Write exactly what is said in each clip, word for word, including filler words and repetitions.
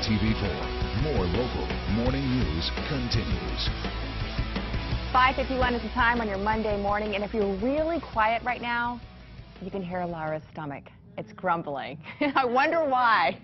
T V four, more local morning news continues. five fifty-one is the time on your Monday morning, and if you're really quiet right now, you can hear Laura's stomach. It's grumbling. I wonder why.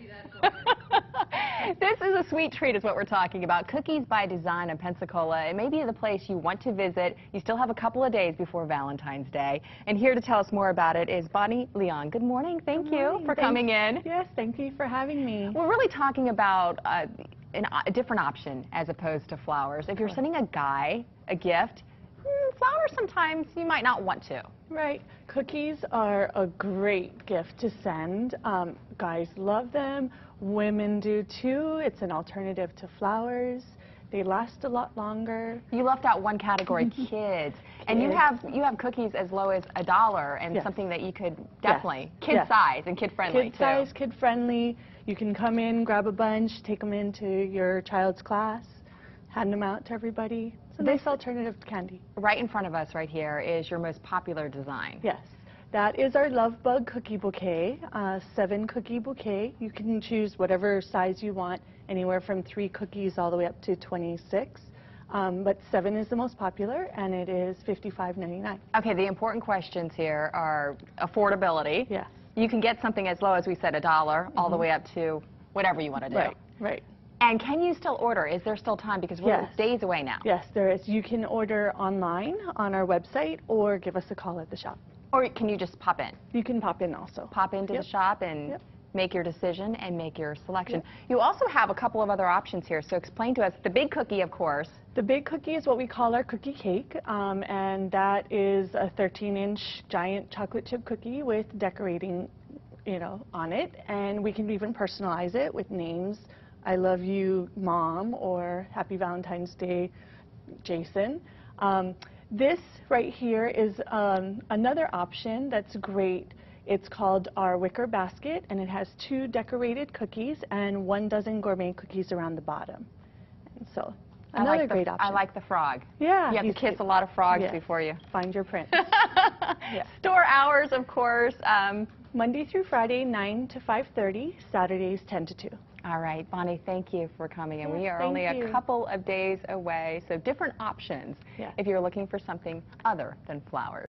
This is a sweet treat is what we're talking about. Cookies by Design in Pensacola. It may be the place you want to visit. You still have a couple of days before Valentine's Day. And here to tell us more about it is Bonnie Leong. Good morning. Thank Good you morning. for Thanks. coming in. Yes, thank you for having me. We're really talking about uh, an, a different option as opposed to flowers. If you're sending a guy a gift, mm, flowers sometimes you might not want to. Right. Cookies are a great gift to send. Um, guys love them. Women do too. It's an alternative to flowers. They last a lot longer. You left out one category, kids. And you Kids. have you have cookies as low as a dollar and Yes. something that you could definitely, Yes. kid Yes. size and kid friendly Kid too. size, kid friendly. You can come in, grab a bunch, take them into your child's class, hand them out to everybody. It's a This- nice alternative to candy. Right in front of us right here is your most popular design. Yes. That is our Love Bug cookie bouquet, uh, seven cookie bouquet. You can choose whatever size you want, anywhere from three cookies all the way up to twenty-six. Um, but seven is the most popular, and it is fifty-five ninety-nine. Okay, the important questions here are affordability. Yes. You can get something as low as we said a dollar all the way up to whatever you want to do. Right, right. And can you still order? Is there still time? Because we're Yes. days away now. Yes, there is. You can order online on our website or give us a call at the shop. Or can you just pop in? You can pop in also. Pop into Yep. the shop and Yep. make your decision and make your selection. Yep. You also have a couple of other options here, so explain to us the big cookie, of course. The big cookie is what we call our cookie cake, um, and that is a thirteen inch giant chocolate chip cookie with decorating, you know, on it, and we can even personalize it with names. I love you, Mom, or Happy Valentine's Day, Jason. Um, this right here is um, another option that's great. It's called our wicker basket, and it has two decorated cookies and one dozen gourmet cookies around the bottom. And so, I another like the, great option. I like the frog. Yeah. You have to he's kiss cute. a lot of frogs Yes. before you. Find your prince. Yeah. Store hours, of course. Um, Monday through Friday, nine to five thirty, Saturdays, ten to two. all right, Bonnie, thank you for coming. And Yes, we are thank only a you. couple of days away, so different options Yeah. if you're looking for something other than flowers.